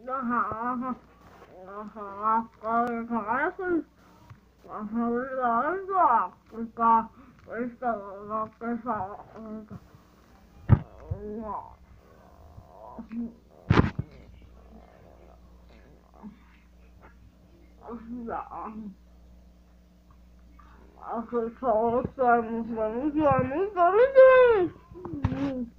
Ajá, ajá, parece, ajá, verdad, África, esta, la que Afrika,